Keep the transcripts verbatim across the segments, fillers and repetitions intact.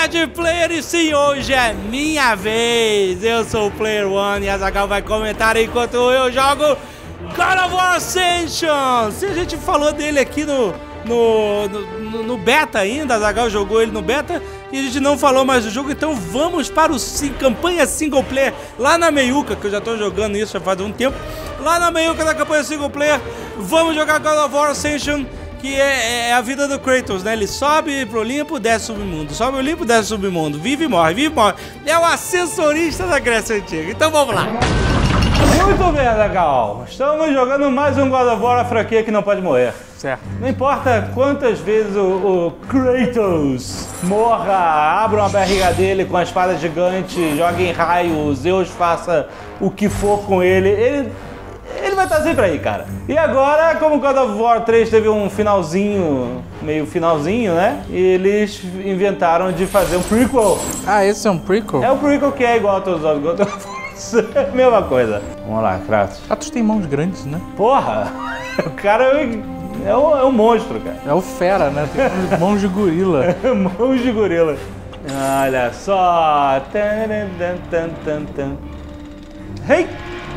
comunidade Player, e sim, hoje é minha vez. Eu sou o Player One e a Azaghal vai comentar enquanto eu jogo God of War Ascension. Se a gente falou dele aqui no, no, no, no beta ainda, a Azaghal jogou ele no beta e a gente não falou mais do jogo, então vamos para o sim, campanha single player lá na meiuca, que eu já tô jogando isso já faz um tempo. Lá na meiuca da campanha single player, vamos jogar God of War Ascension, que é, é a vida do Kratos, né? Ele sobe pro Olimpo, desce submundo, sobe o Olimpo, desce submundo, vive e morre, vive e morre. É o ascensorista da Grécia Antiga. Então vamos lá. Muito bem, Azaghal. Estamos jogando mais um God of War, a franquia que não pode morrer. Certo. Não importa quantas vezes o, o Kratos morra, abra uma barriga dele com a espada gigante, jogue em raio, Zeus faça o que for com ele, ele... Ele vai estar sempre aí, cara. E agora, como God of War três teve um finalzinho, meio finalzinho, né? E eles inventaram de fazer um prequel. Ah, esse é um prequel? É um prequel que é igual a todos os outros God of War. É a mesma coisa. Vamos lá, Kratos. Kratos tem mãos grandes, né? Porra! O cara é, é, um, é um monstro, cara. É o fera, né? Tem mãos de gorila. Mãos de gorila. Olha só. Tan, tan, tan, tan, tan. Hey!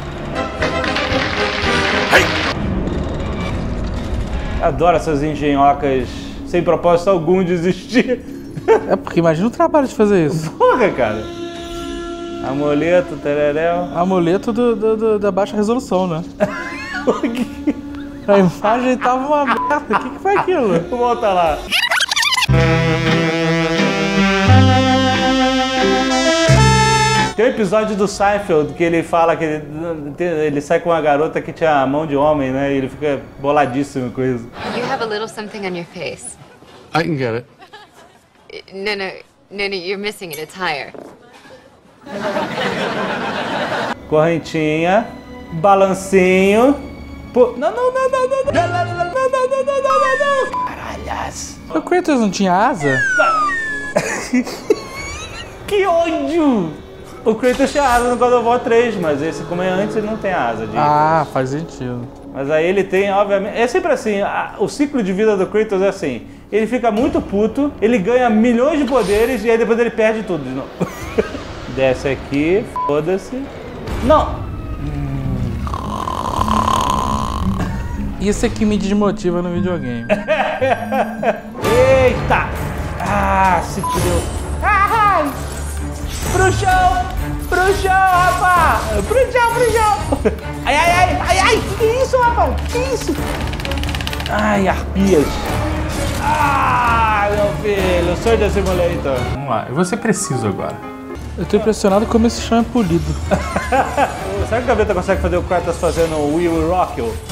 Adoro essas engenhocas sem propósito algum de existir. É porque imagina o trabalho de fazer isso. Porra, cara. Amuleto, tereréu. Amuleto do, do, do, da baixa resolução, né? A imagem tava uma merda. O que, que foi aquilo? Volta lá. Tem um episódio do Seinfeld que ele fala que ele, ele sai com uma garota que tinha a mão de homem, né? E ele fica boladíssimo com isso. You have a little something on your face. I can get it. No, no, no, no, you're missing it. It's higher. Correntinha, balancinho. Pô, não, não, não, não, não, não, não, não, não, não, não, não, não, não. Caralhas. O Kratos não tinha asa? Que ódio! O Kratos tinha asa no God of War três, mas esse, como é antes, ele não tem asa. De Ah, faz sentido. Mas aí ele tem, obviamente... É sempre assim, a, o ciclo de vida do Kratos é assim. Ele fica muito puto, ele ganha milhões de poderes e aí depois ele perde tudo de novo. Desce aqui, foda-se. Não! Isso é que me desmotiva no videogame. Eita! Ah, se fudeu. Ai! Pro chão! Pro chão, rapaz! Pro chão, pro chão! Ai, ai, ai, ai, ai! Que isso, rapaz? Que isso? Ai, arpias! Ah, meu filho! Soldier Simulator! Vamos lá, eu vou ser preciso agora. Eu tô impressionado como esse chão é polido. Será que o Gaveta consegue fazer o Kratos fazendo o We Will Rock You?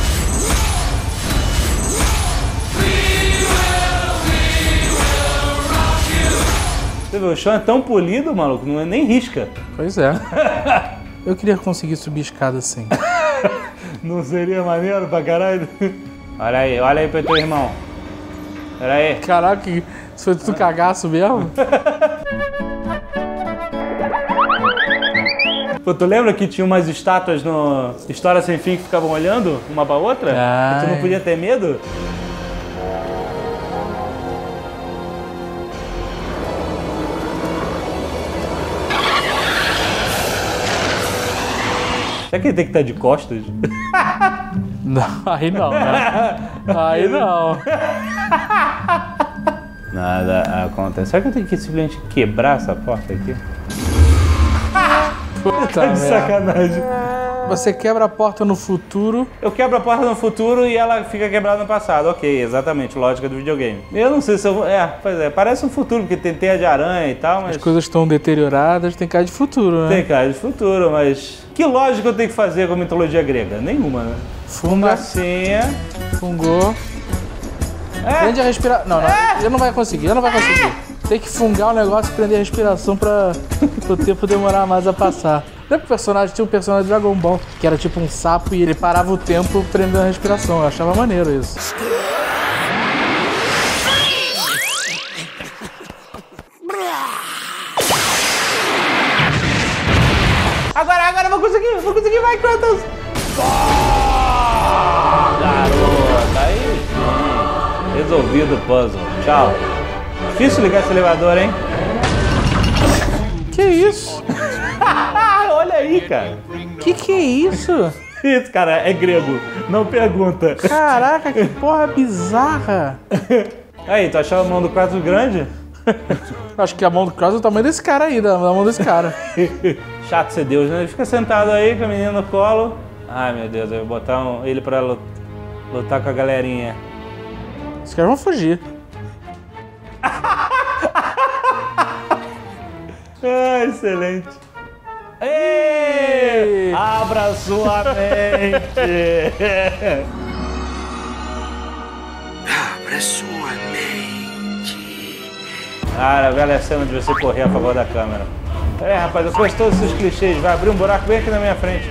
Você viu, o chão é tão polido, maluco, não é nem risca. Pois é. Eu queria conseguir subir escada assim. Não seria maneiro pra caralho? Olha aí, olha aí pro teu irmão. Pera aí. Caraca, isso foi tudo cagaço mesmo? Pô, tu lembra que tinha umas estátuas no História Sem Fim que ficavam olhando uma pra outra? Ai. E tu não podia ter medo? Será que ele tem que estar de costas? Não, aí não, né? Aí não. Nada acontece. Será que eu tenho que simplesmente quebrar essa porta aqui? Puta Tá de merda. sacanagem. Você quebra a porta no futuro. Eu quebro a porta no futuro e ela fica quebrada no passado. Ok, exatamente, lógica do videogame. Eu não sei se eu vou... É, pois é, parece um futuro, porque tem teia de aranha e tal, mas... As coisas estão deterioradas, tem cara de futuro, né? Tem cara de futuro, mas... Que lógica eu tenho que fazer com a mitologia grega? Nenhuma, né? Funga, Fumacinha... fungou. É, Prende a respiração. Não, não, ele não vai conseguir, ele não vai conseguir. Tem que fungar o negócio e prender a respiração pra o tempo demorar mais a passar. Lembra que o personagem tinha um personagem de Dragon Ball, que era tipo um sapo e ele parava o tempo prendendo a respiração. Eu achava maneiro isso. Agora, agora eu vou conseguir, vou conseguir, vai, Kratos! Oh, garota, aí sim. Resolvido o puzzle. Tchau. Difícil ligar esse elevador, hein? Que isso? Olha aí, cara. Que que é isso? Isso, cara, é grego. Não pergunta. Caraca, que porra bizarra. Aí, tu achou a mão do Kratos grande? Acho que a mão do Kratos é o tamanho desse cara aí, da, da mão desse cara. Chato ser Deus, né? Ele fica sentado aí com a menina no colo. Ai, meu Deus, eu vou botar um, ele pra lutar com a galerinha. Os caras vão fugir. Ah, excelente. Ei, abra sua mente. Abra sua mente. Cara, a velha cena de você correr a favor da câmera. É, rapaz, eu conheço todos esses clichês. Vai abrir um buraco bem aqui na minha frente.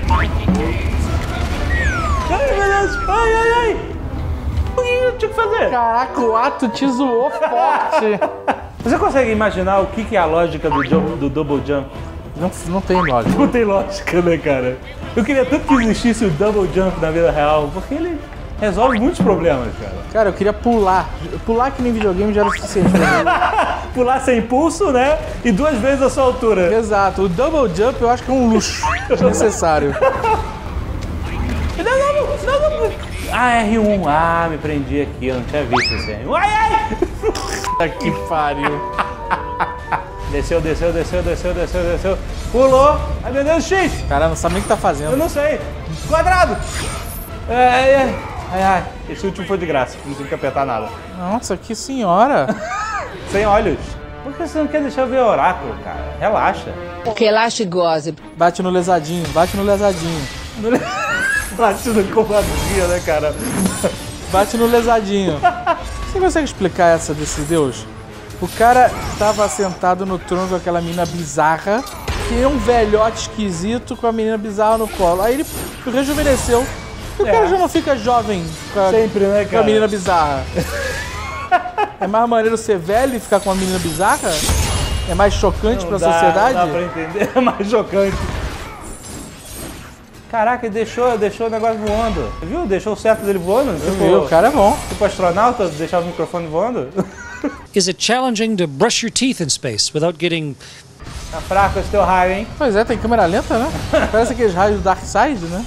Ai, meu Deus. Ai, ai, ai. O que eu tinha que fazer? Caraca, o ato te zoou forte. Você consegue imaginar o que é a lógica do, jump, do double jump? Não, não tem lógica. Não tem lógica, né, cara? Eu queria tanto que existisse o double jump na vida real, porque ele resolve muitos problemas, cara. Cara, eu queria pular. Pular que nem videogame já era o suficiente pra mim. Pular sem impulso, né? E duas vezes a sua altura. Exato. O double jump eu acho que é um luxo desnecessário. Não, não, não, não, não. Ah, R um. Ah, me prendi aqui. Eu não tinha visto esse R um. Ai, ai! Puta que pariu. Desceu, desceu, desceu, desceu, desceu, desceu. Pulou. Ai, meu Deus, X. Cara, não sabe nem o que tá fazendo. Eu não sei. Quadrado. Ai, ai, ai, ai. Esse último foi de graça. Não tive que apertar nada. Nossa, que senhora. Sem olhos. Por que você não quer deixar eu ver o oráculo, cara? Relaxa. Relaxa e goze. Bate no lesadinho, bate no lesadinho. Bate no comadinha, né, cara? Bate no lesadinho. Você consegue explicar essa desse deus? O cara tava sentado no trono com aquela menina bizarra, que é um velhote esquisito com a menina bizarra no colo. Aí ele rejuvenesceu. E o É. cara já não fica jovem com a, Sempre, né, com a cara? menina bizarra. É mais maneiro ser velho e ficar com uma menina bizarra? É mais chocante pra Dá- sociedade? Dá pra entender, é mais chocante. Caraca, ele deixou, deixou o negócio voando. Viu? Deixou o certo dele voando. Viu? O cara é bom. Tipo astronauta, deixava o microfone voando. Is it challenging to brush your teeth in space without getting... Tá fraco esse teu raio, hein? Pois é, tem câmera lenta, né? Parece aqueles raios do Dark Side, né?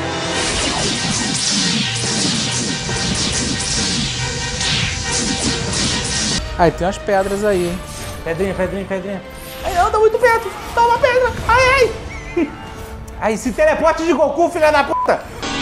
Aí tem umas pedras aí, hein? Pedrinha, pedrinha, pedrinha. Ai, anda muito perto. Toma pedra. Ai, ai. Ai, esse teleporte de Goku, filha da puta.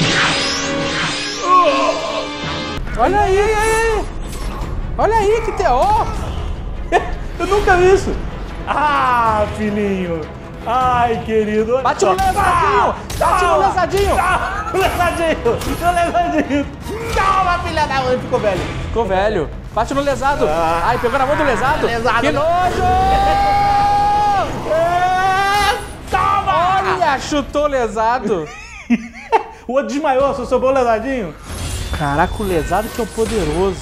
Olha aí, aí, aí. Olha aí, que teor! Eu nunca vi isso. Ah, filhinho. Ai, querido. olha Bate só. no lesadinho! Bate no lesadinho! Ah, no lesadinho. No lesadinho. Calma, filha da puta. Ficou velho. Ficou velho. Bate no lesado. Ah. Ai, pegou na mão do lesado. Lesado. Que nojo! É, toma. Olha, chutou o lesado. O outro desmaiou, só sobrou o lesadinho. Caraca, o lesado que é o poderoso.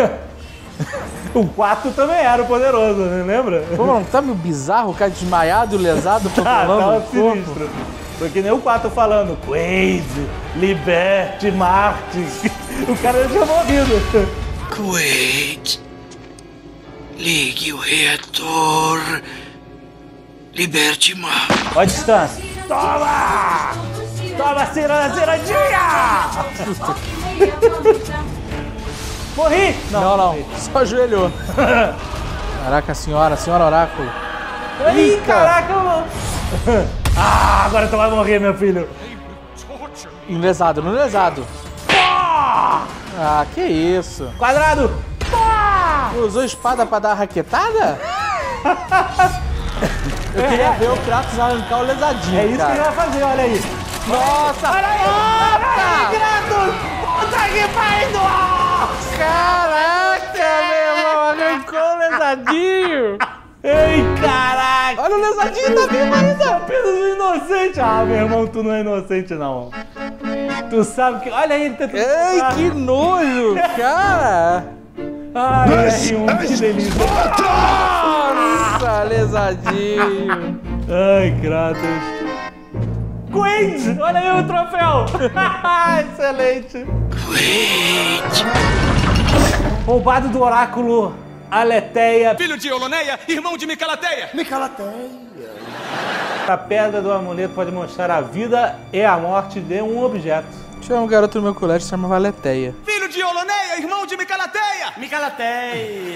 O quatro também era o poderoso, né? Lembra? Pô, não tá meio bizarro o cara desmaiado e o lesado Ah, controlando tava o corpo? sinistro. Foi que nem o quatro falando, Quaid, liberte Marte. O cara já tinha morrido. Quaid, ligue o reator. Liberte Mar. Olha a distância. Toma! Toma, ciranda, cirandinha! Morri! Não, não, só ajoelhou. Caraca, senhora, senhora oráculo. Ih, Eita. caraca! eu- Ah, agora tu vai morrer, meu filho. No lesado, no lesado. Ah, que isso. Quadrado! Usou espada pra dar raquetada? Eu queria ver o Kratos arrancar o lesadinho, É isso que ele cara. vai fazer, olha aí. Nossa! Olha aí! Nossa! Kratos! Puta que pariu! Caraca, meu irmão, arrancou o lesadinho! Ei, caraca! Olha o lesadinho, tá vivo ainda! Apenas um inocente! Ah, meu irmão, tu não é inocente, não. Tu sabe que... Olha aí, ele tentando... Ei, que nojo, cara! Ai, R um, que delícia! Nossa, lesadinho! Ai, Kratos. Quaid! Olha aí o troféu! Excelente! Quaid. Roubado do oráculo Aletheia. Filho de Oloneia, irmão de Micalateia. Micalateia. A pedra do amuleto pode mostrar a vida e a morte de um objeto. Tinha um garoto no meu colégio que se chama Valeteia. Filho de Oloneia, irmão de Micalateia! Micalateia.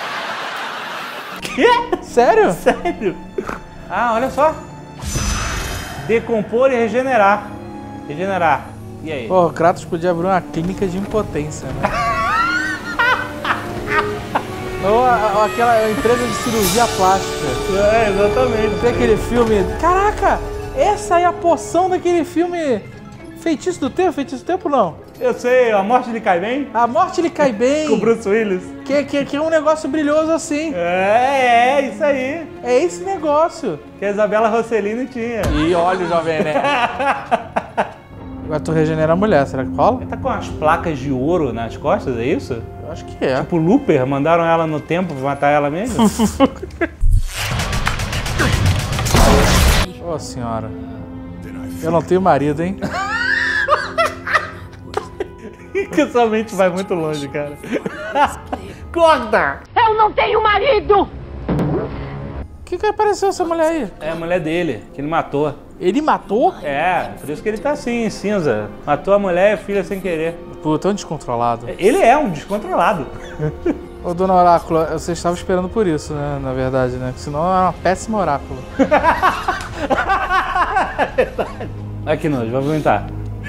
Quê? Sério? Sério? Ah, olha só. Decompor e regenerar. Regenerar. E aí? Pô, o Kratos podia abrir uma clínica de impotência, né? Ou a- a- aquela empresa de cirurgia plástica. É, exatamente. Tem aquele filme... Caraca! Essa é a poção daquele filme... Feitiço do Tempo? Feitiço do Tempo, não? Eu sei, a morte lhe cai bem? A morte lhe cai bem. Com o Bruce Willis. Que, que, que é um negócio brilhoso assim. É, é, isso aí. É esse negócio. Que a Isabela Rossellini tinha. E olha o Jovem Nerd. Agora tu regenera a mulher, será que rola? Tá com as placas de ouro nas costas, é isso? Eu acho que é. Tipo Looper, mandaram ela no tempo pra matar ela mesmo? Ô senhora. Eu não tenho marido, hein? Que sua mente vai muito longe, cara. Corta! Eu não tenho marido! O que que apareceu essa mulher aí? É a mulher dele, que ele matou. Ele matou? É, por isso que ele tá assim, em cinza. Matou a mulher e a filha sem querer. Pô, tão descontrolado. Ele é um descontrolado. Ô, dona Oráculo, você estava esperando por isso, né? Na verdade, né? Senão é uma péssima oráculo. Aqui, nojo, vai vomitar.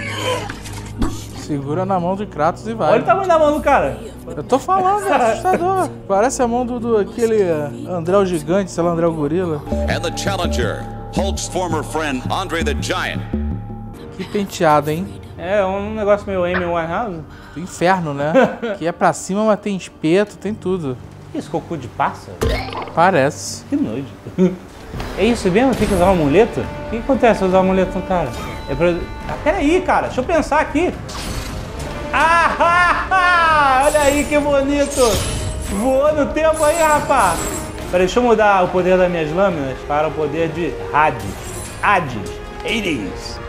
Segura na mão do Kratos e vai. Olha o tamanho da mão do cara. Eu tô falando, é assustador. Parece a mão do, do aquele uh, André o Gigante, sei lá, André o Gorila. And the challenger, Hulk's former friend Andre the Giant. Que penteado, hein? É um negócio meio Amy Winehouse. Do inferno, né? Que é pra cima, mas tem espeto, tem tudo. Isso, cocô de pássaro? Parece. Que nojo. É isso mesmo? Tem que usar um amuleto? O que acontece se usar um amuleto no cara? É pra... Ah, peraí, cara. Deixa eu pensar aqui. Ah, olha aí que bonito. Voou no tempo aí, rapaz. Peraí, deixa eu mudar o poder das minhas lâminas para o poder de Hades. Hades. Hades.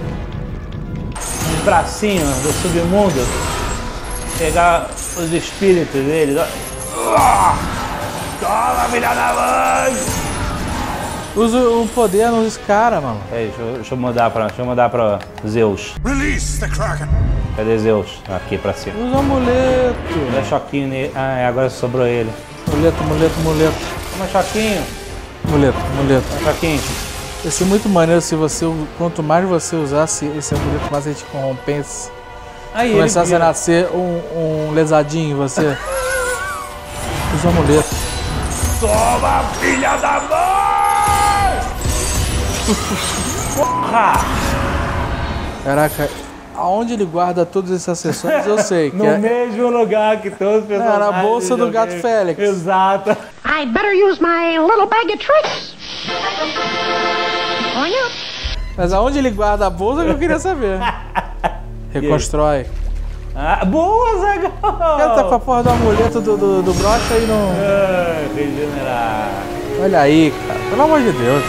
Os bracinhos do submundo. Pegar os espíritos deles. Toma, filha da mãe! Usa o poder nos caras, mano. Peraí, deixa eu, deixa eu mudar pra, deixa eu mudar pra Zeus. Release the Kraken! Cadê Zeus? Aqui pra cima. Usa o amuleto. Dá choquinho nele. Ah, é, agora sobrou ele. Amuleto, amuleto, amuleto. Toma choquinho. Amuleto, amuleto. Toma choquinho. Ia ser muito maneiro se você, quanto mais você usasse esse amuleto, mais a gente corrompesse. Aí, Começasse a ele nascer um, um lesadinho em você. Usa o amuleto. Toma, filha da mãe! Porra! Caraca, aonde ele guarda todos esses acessórios eu sei. Que No é... mesmo lugar que todos os Não, personagens. na bolsa do do gato game. Félix. Exato. I'd better use my little bag of tricks. Going up. Mas aonde ele guarda a bolsa que eu queria saber. Reconstrói. Ah, boa, Zagal! O cara tá com a porra do amuleto do, do, do brocha e não... Ah, regenerar. Olha aí, cara. Pelo amor de Deus.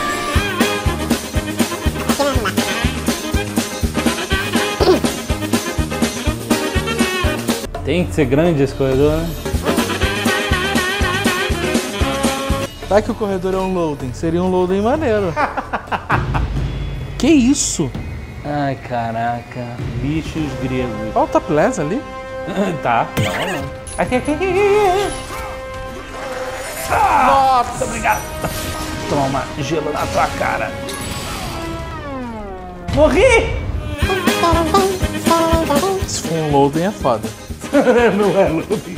Tem que ser grande esse corredor, né? Vai que o corredor é um loading. Seria um loading maneiro. Que isso? Ai, caraca. Bichos gregos. Olha o topless ali. Tá. Aqui, aqui, aqui, aqui. Ah, nossa, obrigado. Toma gelo na tua cara. Morri! Se for um loading é foda. Não é looping.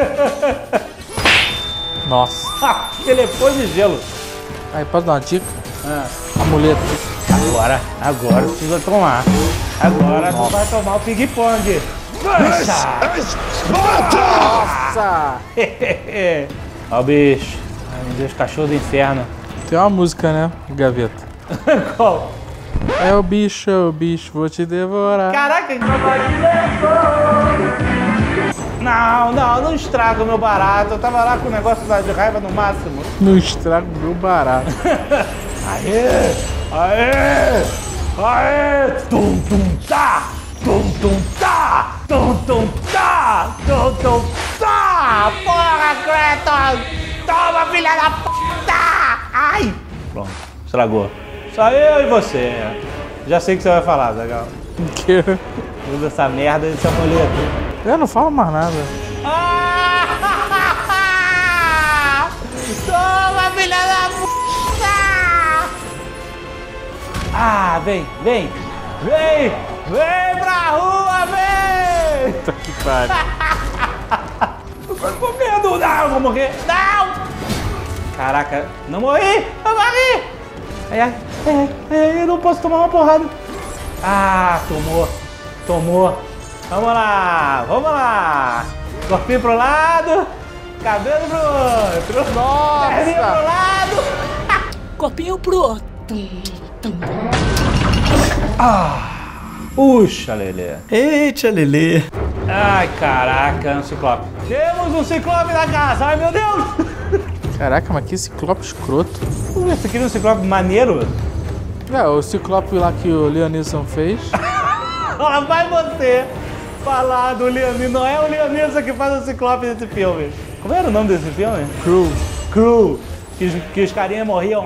Nossa. Ah, telefone de gelo. Aí, pode dar uma dica? Ah. Amuleto. Agora, agora precisa tomar. Agora tu vai tomar o ping-pong. Nossa! Ó o bicho. Ai, meu Deus, cachorro do inferno. Tem uma música, né? Gaveta. Qual? É o bicho, é o bicho, vou te devorar. Caraca, não, não, não estraga o meu barato. Eu tava lá com o negócio de raiva no máximo. Não estraga o meu barato. Aê! Aê! Aê! Tum, tum, tá! Tum, tum, tá! Tum, tum, tá! Tum, tum, tá! Porra, Kratos! Toma, filha da puta! Ai! Pronto. Estragou. Só eu e você. Já sei o que você vai falar, Zagal. O quê? Usa essa merda desse amuleto. Eu não falo mais nada. Ah! Toma, filha da puta! Ah, vem, vem! Vem! Vem pra rua, vem! Puta que pariu. Eu tô com medo! Não, eu vou morrer! Não! Caraca, não morri! Eu morri! Ai, ai, ai, ai, eu não posso tomar uma porrada. Ah, tomou! Tomou! Vamos lá! Vamos lá! Corpinho pro lado! Cabelo pro outro! Nossa! Perninha pro lado! Corpinho pro outro. Ah! Puxa, Lelê! Eita, Lelê! Ai, caraca, um ciclope! Temos um ciclope na casa! Ai, meu Deus! Caraca, mas que ciclope escroto. Esse aqui é um ciclope maneiro? É, o ciclope lá que o Leonisson fez. Lá vai você falar do Leonisson. Não é o Leonisson que faz o ciclope desse filme. Como era o nome desse filme? Crew. Crew. Que os, que os carinhas morriam.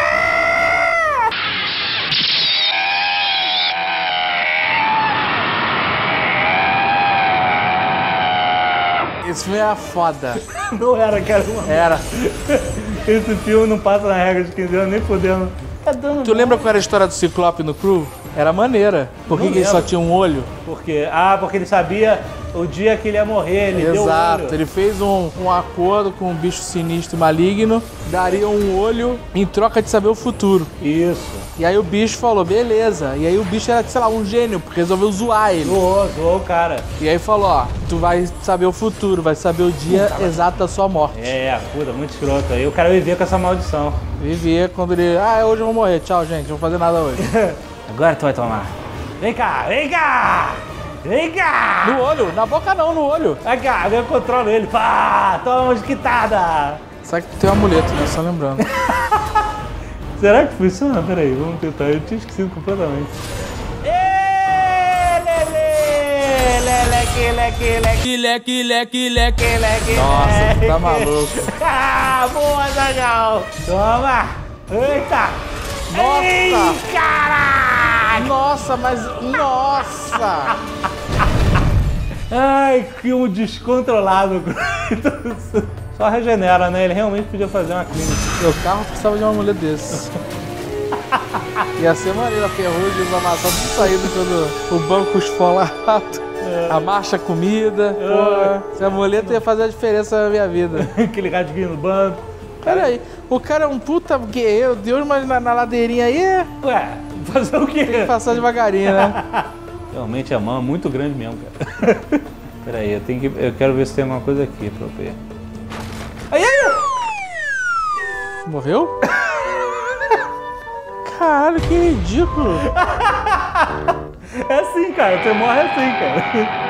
Esse filme era foda. Não era, cara. Uma... Era. Esse filme não passa na regra de quinze anos nem fodendo. Tá dando Tu lembra qual era a história do ciclope no Crew? Era maneira. Por que, que ele só tinha um olho? Porque, ah, porque ele sabia o dia que ele ia morrer, ele deu Exato, olho. ele fez um, um acordo com um bicho sinistro e maligno, daria um olho em troca de saber o futuro. Isso. E aí o bicho falou, beleza. E aí o bicho era, sei lá, um gênio, porque resolveu zoar ele. Zoou, zoou o cara. E aí falou, ó, tu vai saber o futuro, vai saber o dia puta, exato da sua morte. É, puta, muito escroto. Aí o cara vivia com essa maldição. Vivia quando ele, ah, hoje eu vou morrer, tchau, gente, não vou fazer nada hoje. Agora tu vai tomar. Vem cá, vem cá! Vem cá! No olho, na boca não, no olho. Vem cá, eu controlo ele. Pá, toma uma esquitada. Sabe que tem um amuleto, né? Só lembrando. Será que funciona? Peraí, vamos tentar. Eu tinha esquecido completamente. Ê, Lelê! Leleque, leque, leque, leque, leque, leque, leque. Nossa, tu tá maluco. Ah, boa, Zagal. Toma. Eita. Nossa. Ei, caraca. Nossa, mas... Nossa! Ai, que um descontrolado. Só regenera, né? Ele realmente podia fazer uma clínica. Meu carro precisava de um amuleto desse. Ia ser maneiro a ferrugem, os amassados tudo saído quando o banco esfolado, é. A marcha comida. É. Pô, esse amuleto ia fazer a diferença na minha vida. Aquele radinho no banco. Pera aí, o cara é um puta guerreiro, deu uma na, na ladeirinha aí. Ué, fazer o quê? Tem que passar devagarinho, né? Realmente a mão é muito grande mesmo, cara. Pera aí, eu, tenho que, eu quero ver se tem alguma coisa aqui pra eu ver. Aí, aí! Morreu? Caralho, que ridículo! É assim, cara, você morre assim, cara.